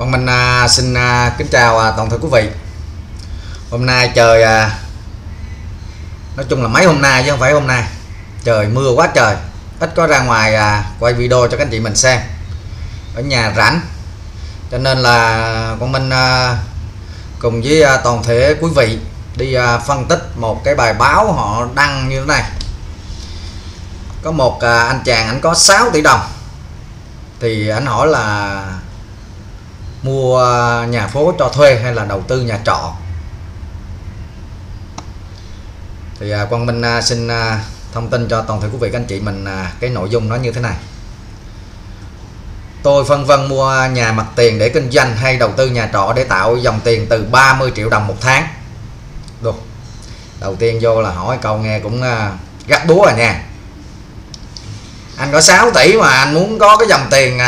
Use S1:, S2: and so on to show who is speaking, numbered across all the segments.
S1: Mình xin kính chào toàn thể quý vị. Hôm nay trời nói chung là mấy hôm nay chứ không phải hôm nay, trời mưa quá trời, ít có ra ngoài quay video cho các anh chị mình xem, ở nhà rảnh, cho nên là con mình cùng với toàn thể quý vị đi phân tích một cái bài báo họ đăng như thế này. Có một anh chàng, anh có 6 tỷ đồng thì anh hỏi là mua nhà phố cho thuê hay là đầu tư nhà trọ. Thì Quang Minh xin thông tin cho toàn thể quý vị các anh chị mình cái nội dung nó như thế này. Tôi phân vân mua nhà mặt tiền để kinh doanh hay đầu tư nhà trọ để tạo dòng tiền từ 30 triệu đồng một tháng. Được. Đầu tiên vô là hỏi câu nghe cũng gắt búa rồi nha. Anh có 6 tỷ mà anh muốn có cái dòng tiền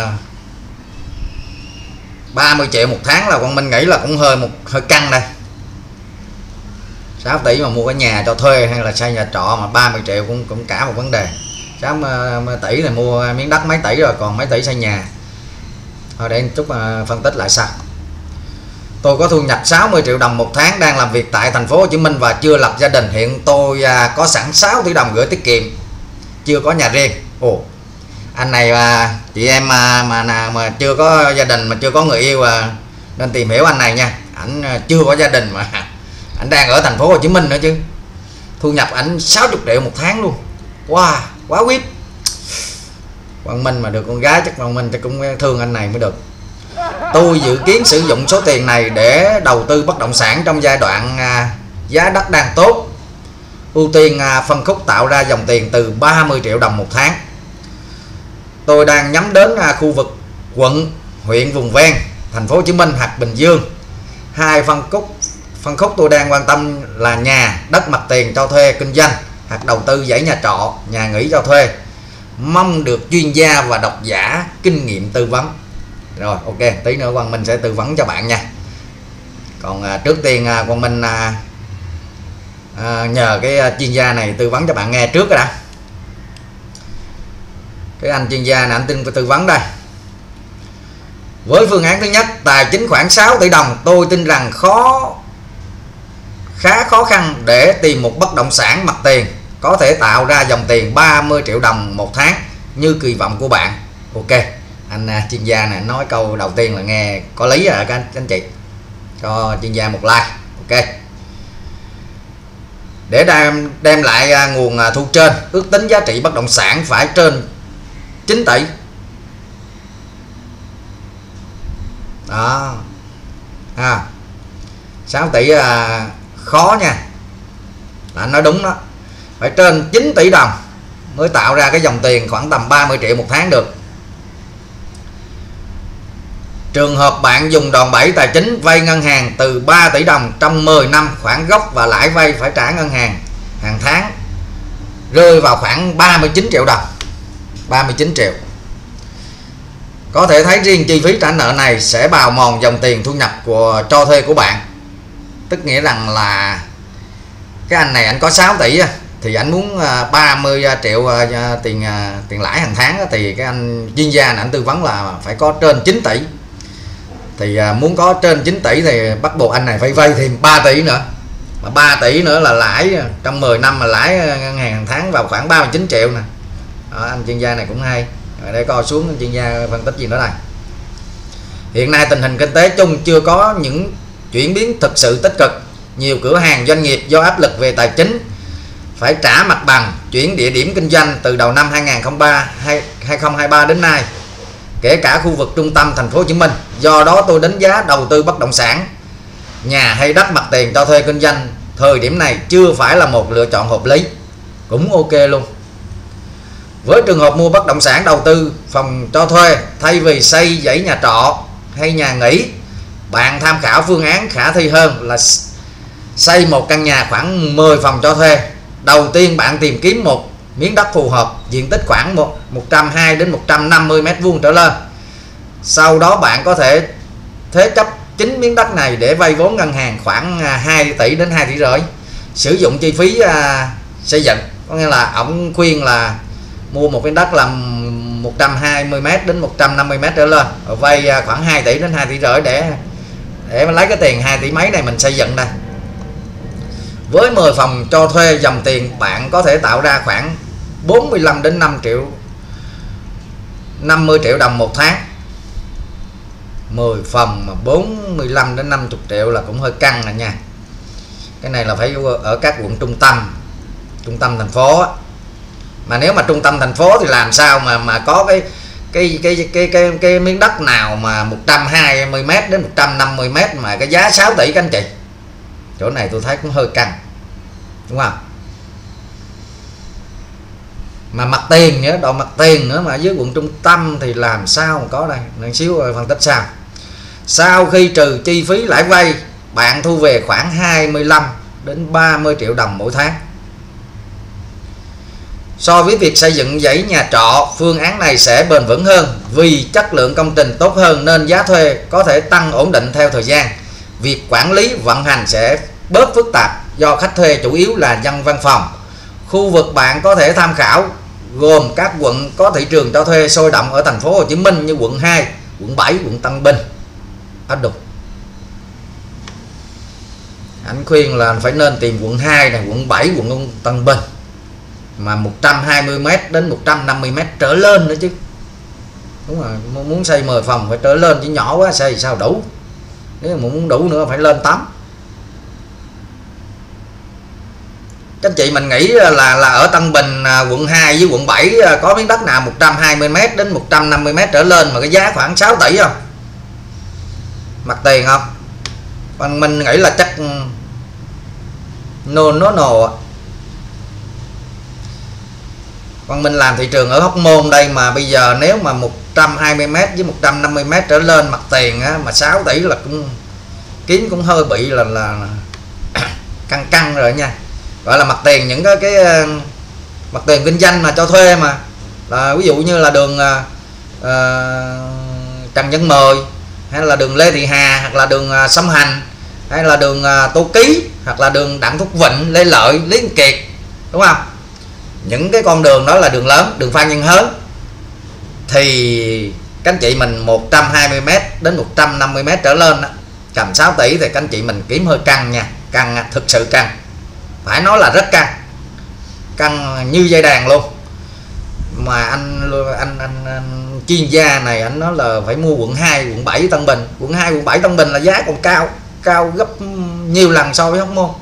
S1: 30 triệu một tháng là Quang Minh nghĩ là cũng hơi căng đây. 6 tỷ mà mua cái nhà cho thuê hay là xây nhà trọ mà 30 triệu cũng cả một vấn đề. 6 tỷ này mua miếng đất mấy tỷ rồi, còn mấy tỷ xây nhà. Thôi để chút phân tích lại sau. Tôi có thu nhập 60 triệu đồng một tháng, đang làm việc tại thành phố Hồ Chí Minh và chưa lập gia đình. Hiện tôi có sẵn 6 tỷ đồng gửi tiết kiệm, chưa có nhà riêng. Ồ, anh này chị em mà chưa có gia đình mà chưa có người yêu nên tìm hiểu anh này nha. Ảnh chưa có gia đình mà ảnh đang ở thành phố Hồ Chí Minh nữa chứ. Thu nhập ảnh 60 triệu một tháng luôn. Wow, quá quýt. Quang Minh mà được con gái chắc Quang Minh chắc cũng thương anh này mới được. Tôi dự kiến sử dụng số tiền này để đầu tư bất động sản trong giai đoạn giá đất đang tốt. Ưu tiên phân khúc tạo ra dòng tiền từ 30 triệu đồng một tháng. Tôi đang nhắm đến khu vực quận, huyện vùng ven, thành phố Hồ Chí Minh hoặc Bình Dương. Hai phân khúc tôi đang quan tâm là nhà, đất mặt tiền cho thuê kinh doanh hoặc đầu tư dãy nhà trọ, nhà nghỉ cho thuê. Mong được chuyên gia và độc giả kinh nghiệm tư vấn. Rồi, ok, tí nữa Quang Minh sẽ tư vấn cho bạn nha. Còn trước tiên Quang Minh nhờ cái chuyên gia này tư vấn cho bạn nghe trước rồi đã. Cái anh chuyên gia này anh tư vấn đây. Với phương án thứ nhất, tài chính khoảng 6 tỷ đồng, tôi tin rằng khá khó khăn để tìm một bất động sản mặt tiền có thể tạo ra dòng tiền 30 triệu đồng một tháng như kỳ vọng của bạn. Ok, anh chuyên gia này nói câu đầu tiên là nghe có lý rồi các anh chị. Cho chuyên gia một like. Ok. Để đem lại nguồn thu trên, ước tính giá trị bất động sản phải trên 9 tỷ. Đó. 6 tỷ khó nha. Anh nói đúng đó. Phải trên 9 tỷ đồng mới tạo ra cái dòng tiền khoảng tầm 30 triệu một tháng được. Trường hợp bạn dùng đòn bẩy tài chính vay ngân hàng từ 3 tỷ đồng trong 10 năm, khoản gốc và lãi vay phải trả ngân hàng hàng tháng rơi vào khoảng 39 triệu đồng. 39 triệu. Có thể thấy riêng chi phí trả nợ này sẽ bào mòn dòng tiền thu nhập cho thuê của bạn. Tức nghĩa rằng là cái anh này anh có 6 tỷ thì anh muốn 30 triệu tiền lãi hàng tháng thì cái anh chuyên gia này anh tư vấn là phải có trên 9 tỷ. Thì muốn có trên 9 tỷ thì bắt buộc anh này phải vay thêm 3 tỷ nữa. Mà 3 tỷ nữa là lãi trong 10 năm mà lãi ngân hàng hàng tháng vào khoảng 39 triệu nè. Đó, anh chuyên gia này cũng hay. Rồi để coi xuống chuyên gia phân tích gì nữa đây. Hiện nay tình hình kinh tế chung chưa có những chuyển biến thực sự tích cực. Nhiều cửa hàng doanh nghiệp do áp lực về tài chính phải trả mặt bằng, chuyển địa điểm kinh doanh từ đầu năm 2023 đến nay, kể cả khu vực trung tâm thành phố Hồ Chí Minh. Do đó tôi đánh giá đầu tư bất động sản, nhà hay đất mặt tiền cho thuê kinh doanh thời điểm này chưa phải là một lựa chọn hợp lý. Cũng ok luôn. Với trường hợp mua bất động sản đầu tư phòng cho thuê thay vì xây dãy nhà trọ hay nhà nghỉ, bạn tham khảo phương án khả thi hơn là xây một căn nhà khoảng 10 phòng cho thuê. Đầu tiên bạn tìm kiếm một miếng đất phù hợp, diện tích khoảng 120 đến 150 m² trở lên. Sau đó bạn có thể thế chấp chính miếng đất này để vay vốn ngân hàng khoảng 2 tỷ đến 2 tỷ rưỡi. Sử dụng chi phí xây dựng, có nghĩa là ông khuyên là mua một miếng đất là 120m đến 150m trở lên, rồi vay khoảng 2 tỷ đến 2 tỷ rưỡi để mà lấy cái tiền 2 tỷ mấy này mình xây dựng đây. Với 10 phòng cho thuê, dòng tiền bạn có thể tạo ra khoảng 45 đến 50 triệu đồng một tháng. 10 phòng mà 45 đến 50 triệu là cũng hơi căng rồi nha. Cái này là phải ở các quận trung tâm thành phố. Mà nếu mà trung tâm thành phố thì làm sao mà có cái miếng đất nào mà 120m đến 150m mà cái giá 6 tỷ các anh chị. Chỗ này tôi thấy cũng hơi căng, đúng không? Mà mặt tiền nữa, độ mặt tiền nữa mà dưới quận trung tâm thì làm sao mà có đây. Một xíu phân tích sao. Sau khi trừ chi phí lãi vay, bạn thu về khoảng 25 đến 30 triệu đồng mỗi tháng. So với việc xây dựng dãy nhà trọ, phương án này sẽ bền vững hơn vì chất lượng công trình tốt hơn nên giá thuê có thể tăng ổn định theo thời gian. Việc quản lý vận hành sẽ bớt phức tạp do khách thuê chủ yếu là dân văn phòng. Khu vực bạn có thể tham khảo gồm các quận có thị trường cho thuê sôi động ở thành phố Hồ Chí Minh như quận 2, quận 7, quận Tân Bình. Anh khuyên là phải nên tìm quận 2 này, quận 7, quận Tân Bình mà 120m đến 150m trở lên nữa chứ. Đúng rồi, muốn xây 10 phòng phải trở lên, chứ nhỏ quá xây sao đủ. Nếu mà muốn đủ nữa phải lên 8. Các chị mình nghĩ là ở Tân Bình, quận 2 với quận 7 có miếng đất nào 120m đến 150m trở lên mà cái giá khoảng 6 tỷ không? Mặt tiền không? Còn mình nghĩ là chắc no. Còn mình làm thị trường ở Hóc Môn đây mà bây giờ nếu mà 120m với 150m trở lên mặt tiền á, mà 6 tỷ là cũng kiếm cũng hơi bị là căng rồi nha. Gọi là mặt tiền những cái mặt tiền kinh doanh mà cho thuê mà là ví dụ như là đường Trần Văn Mười, hay là đường Lê Thị Hà, hoặc là đường Sông Hành, hay là đường Tô Ký, hoặc là đường Đặng Thúc Vịnh, Lê Lợi, Lý Thường Kiệt, đúng không? Những cái con đường đó là đường lớn, đường Phan Văn Hớn thì các anh chị mình 120m đến 150m trở lên đó, cầm 6 tỷ thì các anh chị mình kiếm hơi căng nha. Căng, thực sự căng, phải nói là rất căng như dây đàn luôn. Mà anh chuyên gia này anh nói là phải mua quận 2, quận 7 Tân Bình. Quận 2, quận 7 Tân Bình là giá còn cao gấp nhiều lần so với Hóc Môn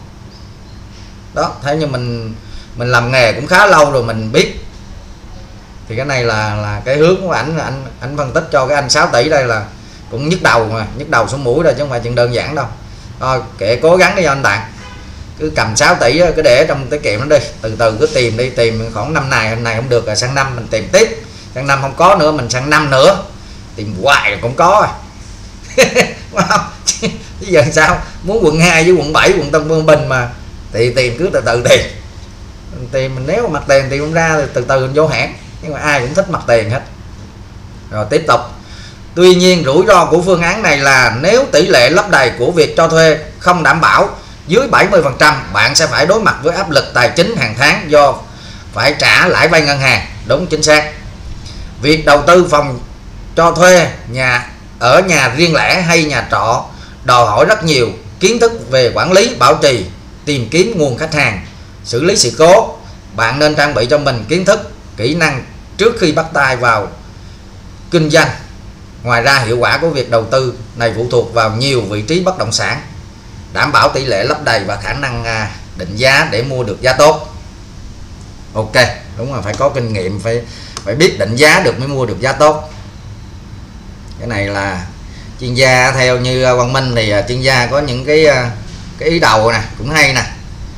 S1: đó. Thế nhưng mình làm nghề cũng khá lâu rồi mình biết. Thì cái này là cái hướng của anh phân tích cho cái anh 6 tỷ đây là cũng nhức đầu xuống mũi rồi, chứ không phải chuyện đơn giản đâu. Thôi kệ, cố gắng đi anh bạn, cứ cầm 6 tỷ cứ để trong tiết kiệm nó đi, từ từ cứ tìm đi, tìm khoảng năm này không được rồi sang năm mình tìm tiếp, sang năm không có nữa mình sang năm nữa, tìm hoài cũng có rồi. Bây giờ sao muốn quận 2 với quận 7, quận Tân Bình mà thì tìm cứ từ từ tìm mình, nếu mà mặt tiền tìm không ra thì từ từ mình vô hẹn, nhưng mà ai cũng thích mặt tiền hết. Rồi tiếp tục. Tuy nhiên rủi ro của phương án này là nếu tỷ lệ lấp đầy của việc cho thuê không đảm bảo dưới 70%, bạn sẽ phải đối mặt với áp lực tài chính hàng tháng do phải trả lãi vay ngân hàng. Đúng, chính xác. Việc đầu tư phòng cho thuê ở nhà riêng lẻ hay nhà trọ đòi hỏi rất nhiều kiến thức về quản lý, bảo trì, tìm kiếm nguồn khách hàng, xử lý sự cố. Bạn nên trang bị cho mình kiến thức, kỹ năng trước khi bắt tay vào kinh doanh. Ngoài ra hiệu quả của việc đầu tư này phụ thuộc vào nhiều vị trí bất động sản, đảm bảo tỷ lệ lấp đầy và khả năng định giá để mua được giá tốt. Ok, đúng rồi, phải có kinh nghiệm, phải biết định giá được mới mua được giá tốt. Cái này là chuyên gia, theo như Quang Minh thì chuyên gia có những cái ý đầu nè, cũng hay nè.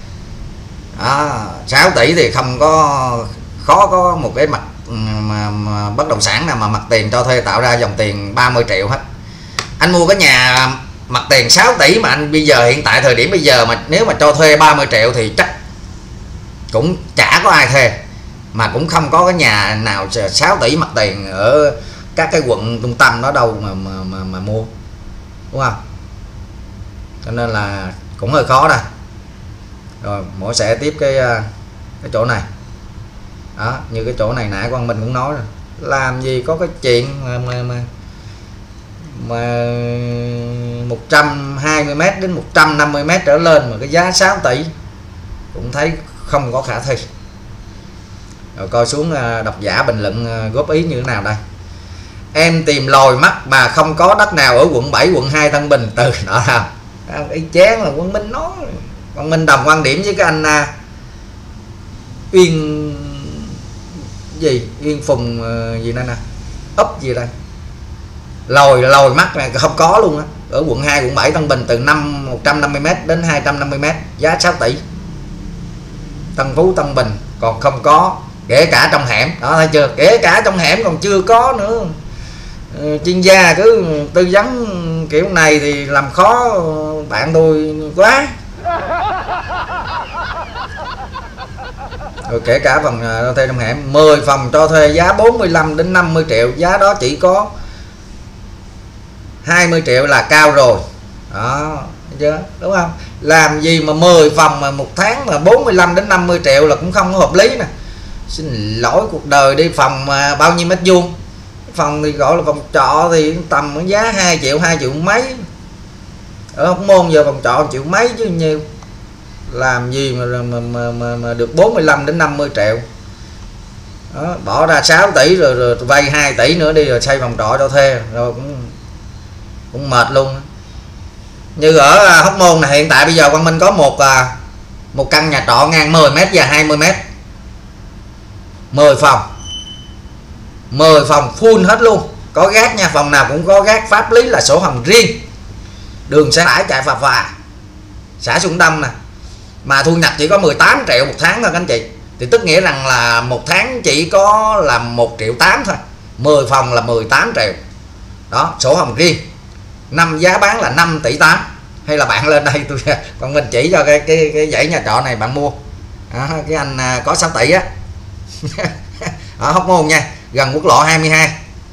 S1: Đó, 6 tỷ thì không có khó có một cái mặt mà bất động sản nào mà mặt tiền cho thuê tạo ra dòng tiền 30 triệu hết. Anh mua cái nhà mặt tiền 6 tỷ mà anh bây giờ hiện tại thời điểm bây giờ mà nếu mà cho thuê 30 triệu thì chắc cũng chả có ai thuê, mà cũng không có cái nhà nào 6 tỷ mặt tiền ở các cái quận trung tâm đó đâu mà mua, đúng không? Cho nên là cũng hơi khó đây. Rồi mổ sẽ tiếp cái chỗ này đó, như cái chỗ này nãy Quang Minh cũng nói rồi, làm gì có cái chuyện mà 120m đến 150m trở lên mà cái giá 6 tỷ cũng thấy không có khả thi. Rồi coi xuống độc giả bình luận góp ý như thế nào đây. Em tìm lòi mắt mà không có đất nào ở quận 7, quận 2 Tân Bình từ đó nào. Ý chén là Quang Minh nói. Quang Minh đồng quan điểm với cái anh Uyên gì, Uyên Phùng gì đây nè, ấp gì đây, lòi mắt này không có luôn á. Ở quận 2, quận 7 Tân Bình từ 150m đến 250m giá 6 tỷ. Tân Phú, Tân Bình còn không có, kể cả trong hẻm đó, thấy chưa, kể cả trong hẻm còn chưa có nữa. Chuyên gia cứ tư vấn kiểu này thì làm khó bạn tôi quá. Rồi kể cả phòng cho thuê trong hẻm, 10 phòng cho thuê giá 45 đến 50 triệu, giá đó chỉ có 20 triệu là cao rồi đó, thấy chưa, đúng không? Làm gì mà 10 phòng mà một tháng mà 45 đến 50 triệu là cũng không có hợp lý nè. Xin lỗi cuộc đời đi, phòng mà bao nhiêu mét vuông? Phòng thì gọi là phòng trọ thì tầm giá 2 triệu, 2 triệu mấy. Ở Hóc Môn giờ phòng trọ 1 triệu mấy chứ nhiều. Làm gì mà được 45 đến 50 triệu đó, bỏ ra 6 tỷ rồi vay 2 tỷ nữa đi rồi xây phòng trọ cho thuê rồi cũng mệt luôn. Như ở Hóc Môn này hiện tại bây giờ Quang Minh có một căn nhà trọ ngang 10m và 20m, 10 phòng full hết luôn, có gác nha, phòng nào cũng có gác, pháp lý là sổ hồng riêng, đường xe tải chạy phà phà, xã Xuân Tâm nè, mà thu nhập chỉ có 18 triệu một tháng thôi các anh chị. Thì tức nghĩa rằng là một tháng chỉ có là 1,8 triệu thôi, 10 phòng là 18 triệu đó, sổ hồng riêng, giá bán là 5,8 tỷ. Hay là bạn lên đây tôi còn mình chỉ cho cái dãy nhà trọ này bạn mua đó, cái anh có 6 tỷ á ở Hóc Môn nha, gần quốc lộ 22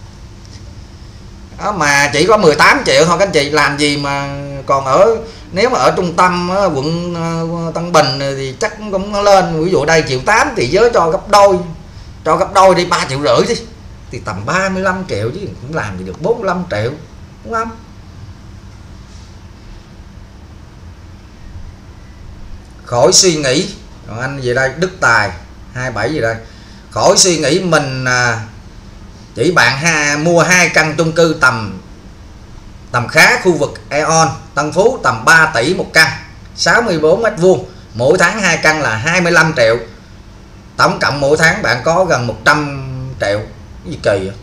S1: đó, mà chỉ có 18 triệu thôi các anh chị. Làm gì mà còn nếu mà ở trung tâm quận Tân Bình thì chắc cũng lên, ví dụ đây 1,8 triệu thì giới cho gấp đôi đi, 3,5 triệu đi thì tầm 35 triệu chứ cũng làm gì được 45 triệu, đúng không? Khỏi suy nghĩ. Còn anh gì đây, Đức Tài 27 gì đây, khỏi suy nghĩ mình chỉ bạn mua 2 căn chung cư tầm khá, khu vực Aeon Tân Phú tầm 3 tỷ một căn, 64m2, mỗi tháng 2 căn là 25 triệu, tổng cộng mỗi tháng bạn có gần 100 triệu. Cái gì kỳ vậy?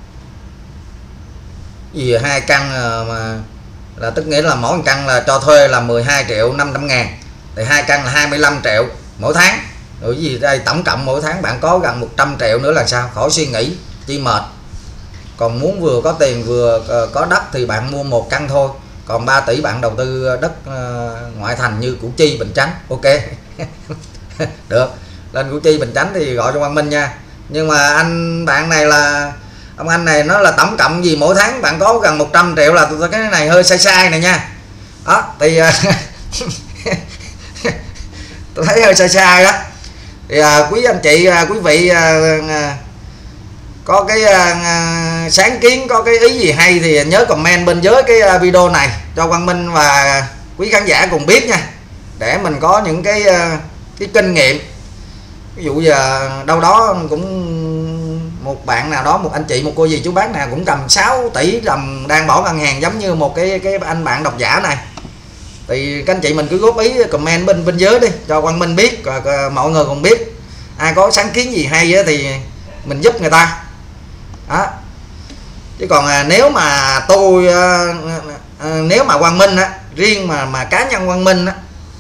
S1: Gì 2 căn mà là tức nghĩa là mỗi căn là cho thuê là 12 triệu 500 ngàn, thì 2 căn là 25 triệu mỗi tháng. Rồi cái gì đây, tổng cộng mỗi tháng bạn có gần 100 triệu nữa là sao? Khỏi suy nghĩ chi mệt. Còn muốn vừa có tiền vừa có đất thì bạn mua 1 căn thôi, còn 3 tỷ bạn đầu tư đất ngoại thành như Củ Chi, Bình Chánh, ok được. Lên Củ Chi, Bình Chánh thì gọi cho Quang Minh nha. Nhưng mà bạn này là ông anh này nói là tổng cộng gì mỗi tháng bạn có gần 100 triệu là cái này hơi sai này nha. Đó thì tôi thấy hơi sai đó. Thì quý anh chị, quý vị có cái sáng kiến, có cái ý gì hay thì nhớ comment bên dưới cái video này cho Quang Minh và quý khán giả cùng biết nha, để mình có những cái kinh nghiệm. Ví dụ giờ đâu đó cũng một bạn nào đó, một anh chị, một cô dì chú bác nào cũng cầm 6 tỷ đồng đang bỏ ngân hàng giống như một cái anh bạn độc giả này, thì các anh chị mình cứ góp ý comment bên dưới đi cho Quang Minh biết, và mọi người cùng biết. Ai có sáng kiến gì hay thì mình giúp người ta đó. Chứ còn nếu mà nếu mà Quang Minh á, riêng mà cá nhân Quang Minh á,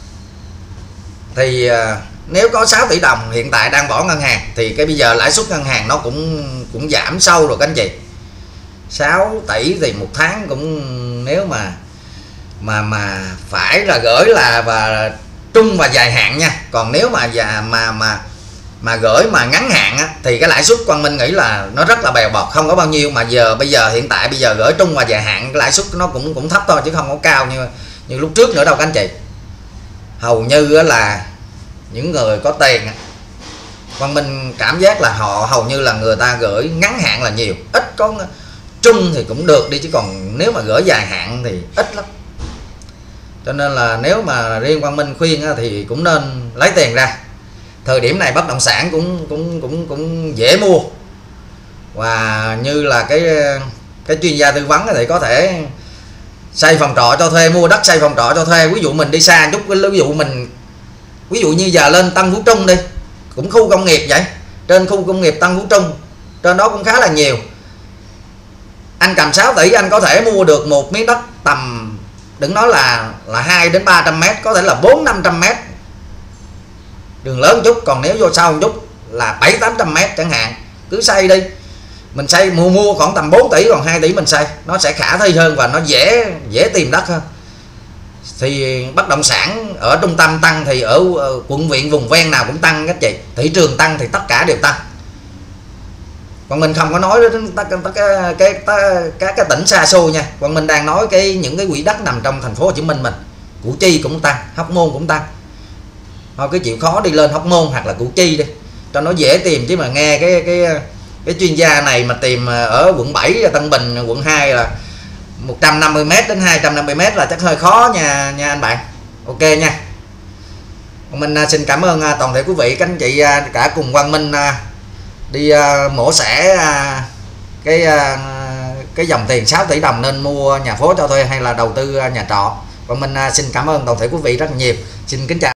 S1: thì nếu có 6 tỷ đồng hiện tại đang bỏ ngân hàng thì cái bây giờ lãi suất ngân hàng nó cũng giảm sâu rồi các anh chị. 6 tỷ thì một tháng cũng, nếu mà phải là gửi là và trung và dài hạn nha. Còn nếu mà gửi mà ngắn hạn á, thì cái lãi suất Quang Minh nghĩ là nó rất là bèo bọt, không có bao nhiêu. Mà bây giờ hiện tại gửi trung và dài hạn cái lãi suất nó cũng thấp thôi, chứ không có cao như lúc trước nữa đâu các anh chị. Hầu như là những người có tiền Còn mình cảm giác là họ hầu như là người ta gửi ngắn hạn là nhiều, ít có trung thì cũng được đi, chứ còn nếu mà gửi dài hạn thì ít lắm. Cho nên là nếu mà riêng Quang Minh khuyên thì cũng nên lấy tiền ra. Thời điểm này bất động sản cũng dễ mua, và như là cái chuyên gia tư vấn thì có thể xây phòng trọ cho thuê, mua đất xây phòng trọ cho thuê. Ví dụ mình đi xa chút, ví dụ như giờ lên Tân Phú Trung đi, cũng khu công nghiệp vậy, trên khu công nghiệp Tân Phú Trung trên đó cũng khá là nhiều. Anh cầm 6 tỷ anh có thể mua được một miếng đất tầm, đừng nói là 2 đến 300 mét, có thể là 400-500 mét đường lớn chút, còn nếu vô sau một chút là 700-800 mét chẳng hạn. Cứ xây đi, mình xây mua khoảng tầm 4 tỷ, còn 2 tỷ mình xây, nó sẽ khả thi hơn và nó dễ tìm đất hơn. Thì bất động sản ở trung tâm tăng thì ở quận huyện vùng ven nào cũng tăng các chị. Thị trường tăng thì tất cả đều tăng. Còn mình không có nói đến các cái tỉnh xa xôi nha. Còn mình đang nói những cái quỹ đất nằm trong thành phố Hồ Chí Minh mình. Củ Chi cũng tăng, Hóc Môn cũng tăng. Thôi cứ chịu khó đi lên Hóc Môn hoặc là Củ Chi đi cho nó dễ tìm, chứ mà nghe cái chuyên gia này mà tìm ở quận 7, Tân Bình, quận 2 là 150m đến 250m là chắc hơi khó nha anh bạn. Ok nha. Mình xin cảm ơn toàn thể quý vị các anh chị cả cùng Quang Minh đi mổ xẻ cái dòng tiền 6 tỷ đồng nên mua nhà phố cho thuê hay là đầu tư nhà trọ. Và mình xin cảm ơn toàn thể quý vị rất nhiều. Xin kính chào.